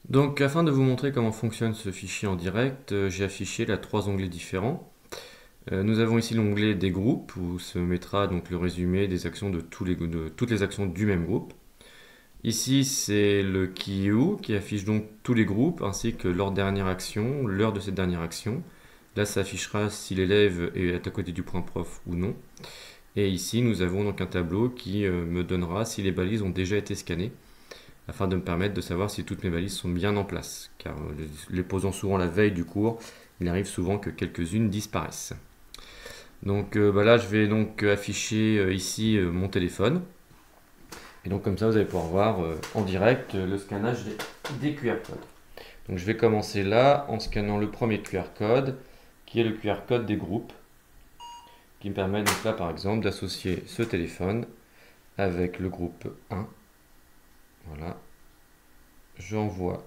Donc, afin de vous montrer comment fonctionne ce fichier en direct, j'ai affiché là trois onglets différents. Nous avons ici l'onglet des groupes où se mettra donc le résumé des actions de toutes les actions du même groupe. Ici, c'est le Kiu qui affiche donc tous les groupes ainsi que leur dernière action, l'heure de cette dernière action. Là, ça affichera si l'élève est à côté du point prof ou non. Et ici, nous avons donc un tableau qui me donnera si les balises ont déjà été scannées, afin de me permettre de savoir si toutes mes balises sont bien en place. Car les posant souvent la veille du cours, il arrive souvent que quelques-unes disparaissent. Donc là, je vais donc afficher ici mon téléphone. Et donc comme ça, vous allez pouvoir voir en direct le scannage des QR codes. Donc je vais commencer là en scannant le premier QR code, qui est le QR code des groupes, qui me permet donc là par exemple d'associer ce téléphone avec le groupe 1. Voilà, j'envoie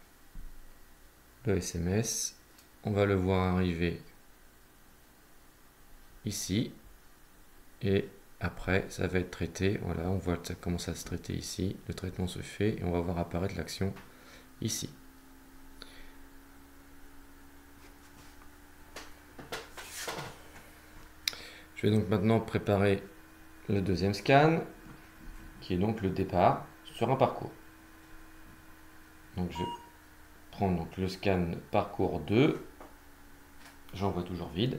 le SMS. On va le voir arriver ici. Et après, ça va être traité. Voilà, on voit que ça commence à se traiter ici. Le traitement se fait et on va voir apparaître l'action ici. Je vais donc maintenant préparer le deuxième scan, qui est donc le départ sur un parcours. Donc je prends donc le scan parcours 2. J'envoie toujours vide.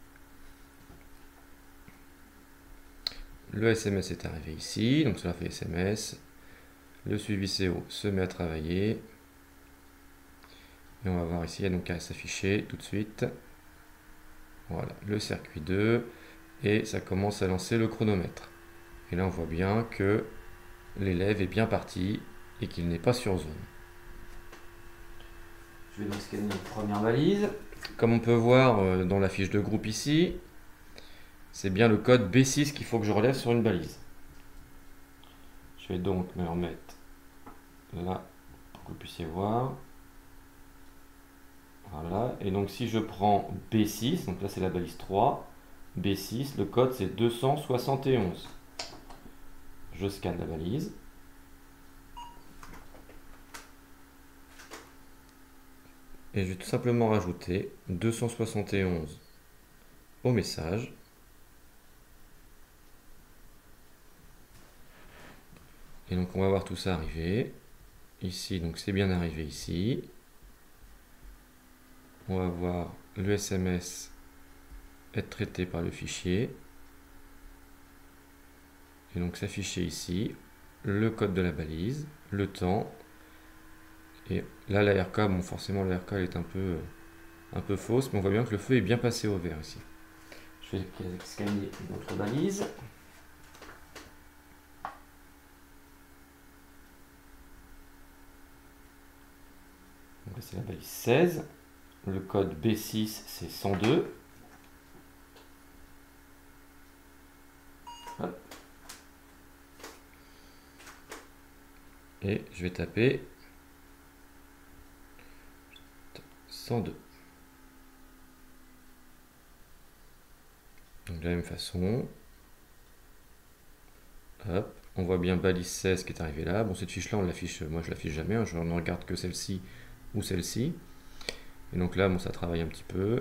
Le SMS est arrivé ici, donc cela fait SMS. Le suivi CO se met à travailler. Et on va voir ici, il y a donc à s'afficher tout de suite. Voilà, le circuit 2. Et ça commence à lancer le chronomètre. Et là, on voit bien que l'élève est bien parti et qu'il n'est pas sur zone. Je vais donc scanner une première balise. Comme on peut voir dans la fiche de groupe ici, c'est bien le code B6 qu'il faut que je relève sur une balise. Je vais donc me remettre là pour que vous puissiez voir. Voilà, et donc si je prends B6, donc là c'est la balise 3, B6, le code c'est 271. Je scanne la balise. Et je vais tout simplement rajouter 271 au message. Et donc on va voir tout ça arriver. Ici, donc c'est bien arrivé ici. On va voir le SMS être traité par le fichier. Et donc s'afficher ici le code de la balise, le temps. Et là l'ARK, bon forcément l'ARK est un peu fausse, mais on voit bien que le feu est bien passé au vert ici. Je vais scanner une autre balise. Donc là c'est la balise 16. Le code B6 c'est 102. Hop. Et je vais taper 102. Donc de la même façon. Hop. On voit bien balise 16 qui est arrivée là. Bon, cette fiche là on l'affiche, moi je l'affiche jamais, hein, je ne regarde que celle-ci ou celle-ci. Et donc là bon, ça travaille un petit peu.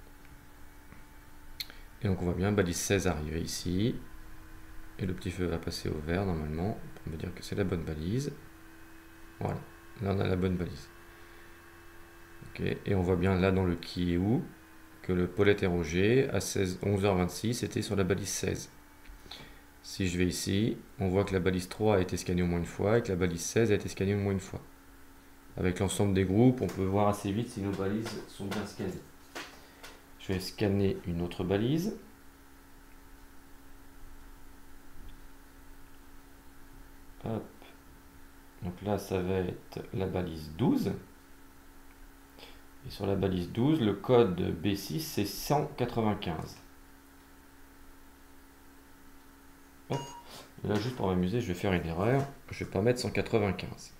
Et donc on voit bien balise 16 arriver ici. Et le petit feu va passer au vert normalement pour me dire que c'est la bonne balise. Voilà, là on a la bonne balise. Okay. Et on voit bien là dans le qui est où que le pôle interrogé à 11h26 était sur la balise 16. Si je vais ici, on voit que la balise 3 a été scannée au moins une fois et que la balise 16 a été scannée au moins une fois. Avec l'ensemble des groupes, on peut voir assez vite si nos balises sont bien scannées. Je vais scanner une autre balise. Hop. Donc là, ça va être la balise 12. Et sur la balise 12, le code B6, c'est 195. Hop. Et là, juste pour m'amuser, je vais faire une erreur. Je ne vais pas mettre 195.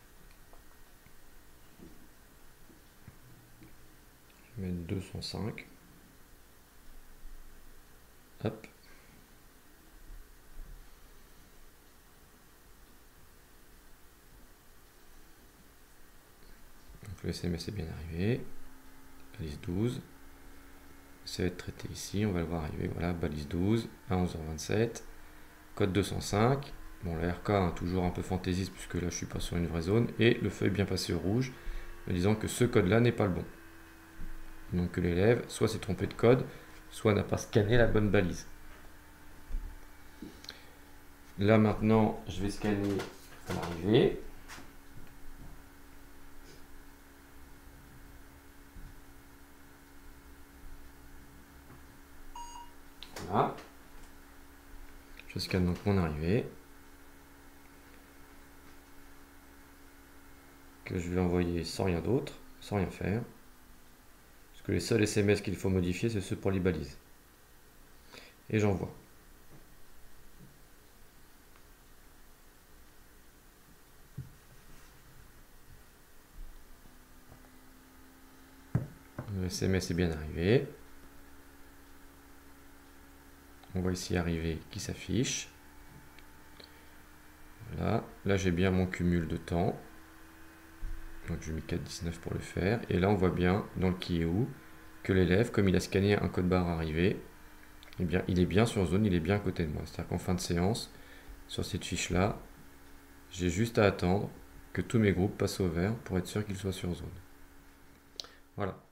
Je vais mettre 205. Hop. le SMS est bien arrivé. Balise 12. Ça va être traité ici, on va le voir arriver. Voilà, balise 12 à 11h27. Code 205. Bon, la RK, hein, toujours un peu fantaisiste puisque là je suis pas sur une vraie zone. Et le feu est bien passé au rouge, me disant que ce code-là n'est pas le bon. Donc que l'élève soit s'est trompé de code, soit n'a pas scanné la bonne balise. Là maintenant, je vais scanner à l'arrivée. Voilà. Je scanne donc mon arrivée. Que je vais envoyer sans rien d'autre, sans rien faire. Parce que les seuls SMS qu'il faut modifier, c'est ceux pour les balises. Et j'envoie. Le SMS est bien arrivé. On voit ici arriver qui s'affiche. Voilà. Là, j'ai bien mon cumul de temps. Donc, j'ai mis 4,19 pour le faire. Et là, on voit bien dans le qui est où que l'élève, comme il a scanné un code barre arrivé, eh bien, il est bien sur zone, il est bien à côté de moi. C'est-à-dire qu'en fin de séance, sur cette fiche-là, j'ai juste à attendre que tous mes groupes passent au vert pour être sûr qu'ils soient sur zone. Voilà.